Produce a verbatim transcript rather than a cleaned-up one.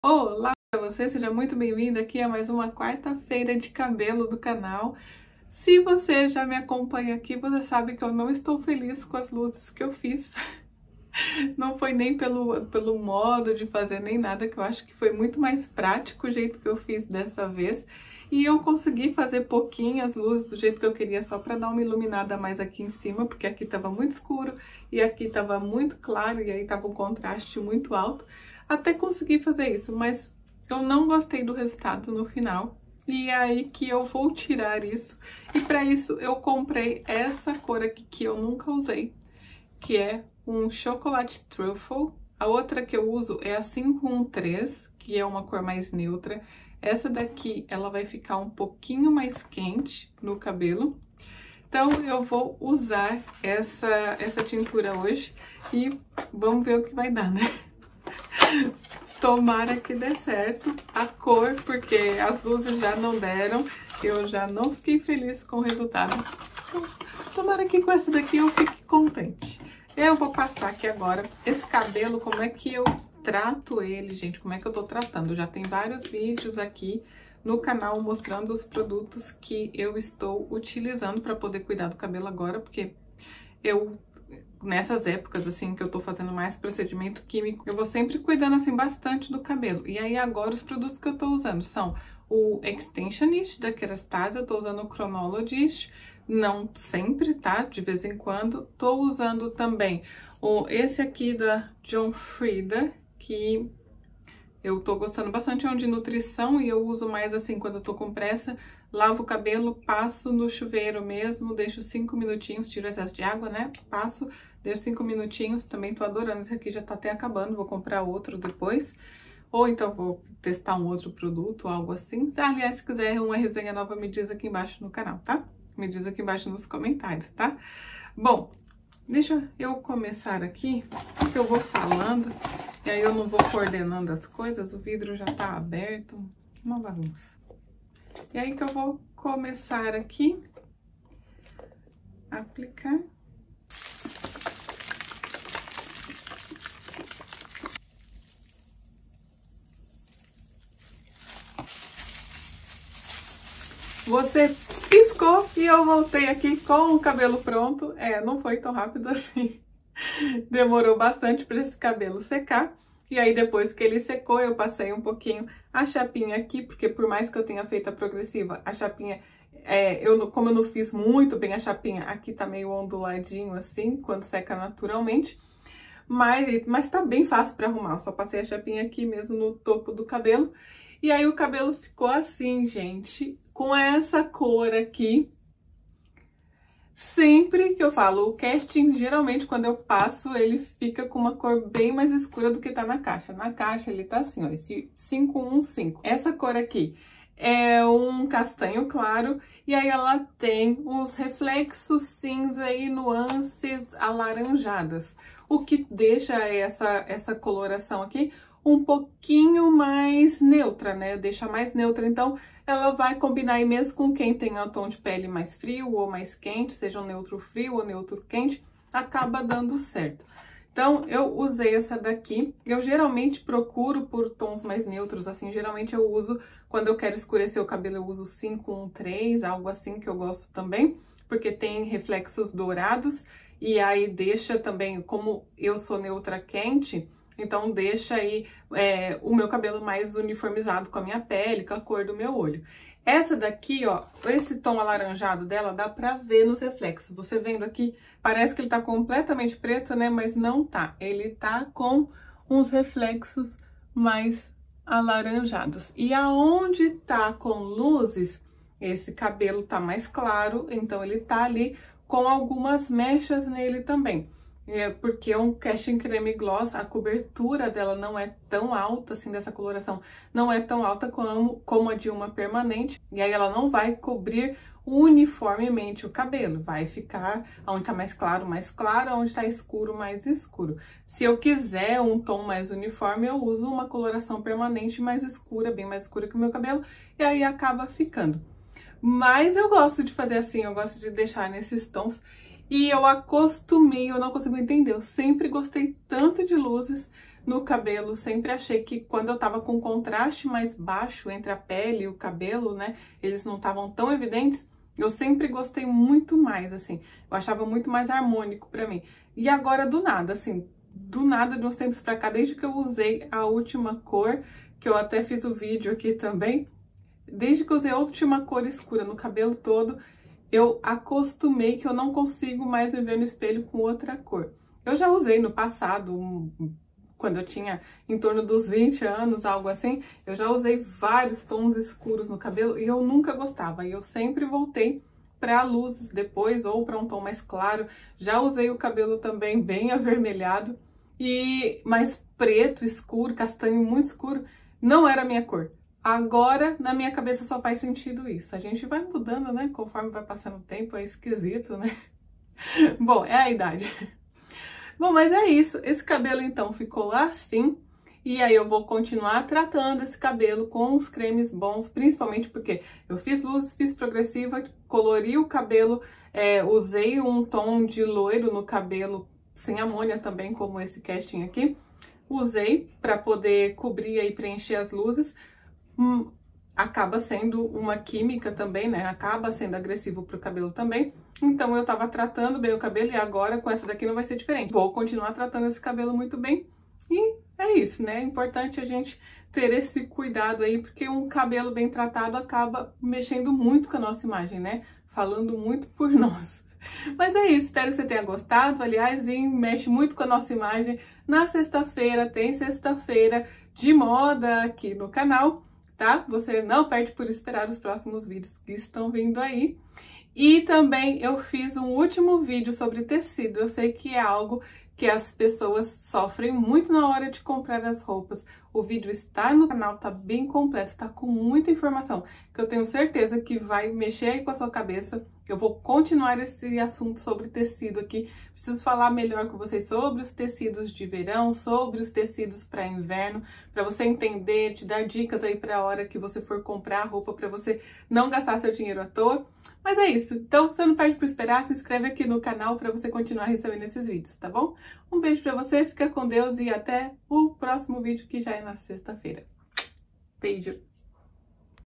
Olá para você, seja muito bem-vindo aqui a mais uma quarta-feira de cabelo do canal. Se você já me acompanha aqui, você sabe que eu não estou feliz com as luzes que eu fiz. Não foi nem pelo, pelo modo de fazer, nem nada, que eu acho que foi muito mais prático o jeito que eu fiz dessa vez. E eu consegui fazer pouquinhas luzes do jeito que eu queria, só para dar uma iluminada mais aqui em cima, porque aqui estava muito escuro e aqui estava muito claro, e aí estava um contraste muito alto. Até consegui fazer isso, mas eu não gostei do resultado no final. E é aí que eu vou tirar isso. E para isso eu comprei essa cor aqui que eu nunca usei, que é um chocolate truffle. A outra que eu uso é a cinco um três, que é uma cor mais neutra. Essa daqui, ela vai ficar um pouquinho mais quente no cabelo. Então, eu vou usar essa, essa tintura hoje e vamos ver o que vai dar, né? Tomara que dê certo a cor, porque as luzes já não deram, eu já não fiquei feliz com o resultado. Então, tomara que com essa daqui eu fique contente. Eu vou passar aqui agora esse cabelo, como é que eu trato ele, gente, como é que eu tô tratando. Já tem vários vídeos aqui no canal mostrando os produtos que eu estou utilizando para poder cuidar do cabelo agora, porque eu... nessas épocas, assim, que eu tô fazendo mais procedimento químico, eu vou sempre cuidando, assim, bastante do cabelo. E aí, agora, os produtos que eu tô usando são o Extensionist da Kerastase, eu tô usando o Chronologist, não sempre, tá? De vez em quando. Tô usando também o, esse aqui da John Frieda, que eu tô gostando bastante, é um de nutrição e eu uso mais, assim, quando eu tô com pressa. Lavo o cabelo, passo no chuveiro mesmo, deixo cinco minutinhos, tiro o excesso de água, né? Passo, deixo cinco minutinhos, também tô adorando. Esse aqui já tá até acabando, vou comprar outro depois. Ou então vou testar um outro produto, algo assim. Aliás, se quiser uma resenha nova, me diz aqui embaixo no canal, tá? Me diz aqui embaixo nos comentários, tá? Bom, deixa eu começar aqui, que eu vou falando, e aí eu não vou coordenando as coisas, o vidro já tá aberto, uma bagunça. E aí que eu vou começar aqui a aplicar. Você piscou e eu voltei aqui com o cabelo pronto. É, não foi tão rápido assim. Demorou bastante para esse cabelo secar. E aí, depois que ele secou, eu passei um pouquinho a chapinha aqui, porque por mais que eu tenha feito a progressiva, a chapinha, é, eu, como eu não fiz muito bem a chapinha, aqui tá meio onduladinho assim, quando seca naturalmente. Mas, mas tá bem fácil para arrumar, eu só passei a chapinha aqui mesmo no topo do cabelo. E aí o cabelo ficou assim, gente, com essa cor aqui. Sempre que eu falo, o casting, geralmente, quando eu passo, ele fica com uma cor bem mais escura do que tá na caixa. Na caixa, ele tá assim, ó, esse cinco um cinco. Essa cor aqui é um castanho claro, e aí ela tem uns reflexos cinza e nuances alaranjadas, o que deixa essa, essa coloração aqui um pouquinho mais neutra, né? Deixa mais neutra, então ela vai combinar aí mesmo com quem tem um tom de pele mais frio ou mais quente, seja um neutro frio ou neutro quente, acaba dando certo. Então, eu usei essa daqui. Eu geralmente procuro por tons mais neutros, assim, geralmente eu uso, quando eu quero escurecer o cabelo, eu uso cinco um três, algo assim que eu gosto também, porque tem reflexos dourados, e aí deixa também, como eu sou neutra quente, então deixa aí é, o meu cabelo mais uniformizado com a minha pele, com a cor do meu olho. Essa daqui, ó, esse tom alaranjado dela dá pra ver nos reflexos. Você vendo aqui, parece que ele tá completamente preto, né? Mas não tá. Ele tá com uns reflexos mais alaranjados. E aonde tá com luzes, esse cabelo tá mais claro, então ele tá ali com algumas mechas nele também. É porque é um Casting Creme Gloss, a cobertura dela não é tão alta, assim, dessa coloração, não é tão alta como, como a de uma permanente, e aí ela não vai cobrir uniformemente o cabelo, vai ficar onde tá mais claro, mais claro, onde tá escuro, mais escuro. Se eu quiser um tom mais uniforme, eu uso uma coloração permanente mais escura, bem mais escura que o meu cabelo, e aí acaba ficando. Mas eu gosto de fazer assim, eu gosto de deixar nesses tons. E eu acostumei, eu não consigo entender, eu sempre gostei tanto de luzes, no cabelo. Sempre achei que quando eu tava com contraste mais baixo entre a pele e o cabelo, né, eles não estavam tão evidentes, eu sempre gostei muito mais, assim. Eu achava muito mais harmônico pra mim. E agora, do nada, assim, do nada, de uns tempos pra cá, desde que eu usei a última cor, que eu até fiz o vídeo aqui também, desde que eu usei a última cor escura no cabelo todo, eu acostumei que eu não consigo mais me ver no espelho com outra cor. Eu já usei no passado, um, quando eu tinha em torno dos vinte anos, algo assim, eu já usei vários tons escuros no cabelo e eu nunca gostava. E eu sempre voltei para luzes depois ou para um tom mais claro. Já usei o cabelo também bem avermelhado e mais preto, escuro, castanho muito escuro, não era a minha cor. Agora, na minha cabeça, só faz sentido isso. A gente vai mudando, né? Conforme vai passando o tempo, é esquisito, né? Bom, é a idade. Bom, mas é isso. Esse cabelo, então, ficou assim. E aí eu vou continuar tratando esse cabelo com os cremes bons, principalmente porque eu fiz luzes, fiz progressiva, colori o cabelo, é, usei um tom de loiro no cabelo, sem amônia também, como esse casting aqui. Usei para poder cobrir e preencher as luzes. Hum, acaba sendo uma química também, né? Acaba sendo agressivo pro cabelo também. Então eu tava tratando bem o cabelo e agora com essa daqui não vai ser diferente. Vou continuar tratando esse cabelo muito bem e é isso, né? É importante a gente ter esse cuidado aí, porque um cabelo bem tratado acaba mexendo muito com a nossa imagem, né? Falando muito por nós. Mas é isso, espero que você tenha gostado. Aliás, e mexe muito com a nossa imagem. Na sexta-feira tem sexta-feira de moda aqui no canal, tá? Você não perde por esperar os próximos vídeos que estão vindo aí. E também eu fiz um último vídeo sobre tecido. Eu sei que é algo que as pessoas sofrem muito na hora de comprar as roupas. O vídeo está no canal, tá bem completo, tá com muita informação, que eu tenho certeza que vai mexer aí com a sua cabeça. Eu vou continuar esse assunto sobre tecido aqui. Preciso falar melhor com vocês sobre os tecidos de verão, sobre os tecidos para inverno, para você entender, te dar dicas aí para a hora que você for comprar roupa, para você não gastar seu dinheiro à toa. Mas é isso. Então, você não perde por esperar, se inscreve aqui no canal para você continuar recebendo esses vídeos, tá bom? Um beijo para você, fica com Deus e até o próximo vídeo que já é na sexta-feira. Beijo!